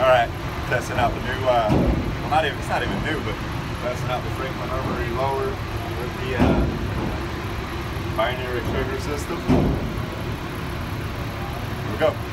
All right, testing out the new, well, it's not even new, but testing out the Franklin armory lower with the binary trigger system. Here we go.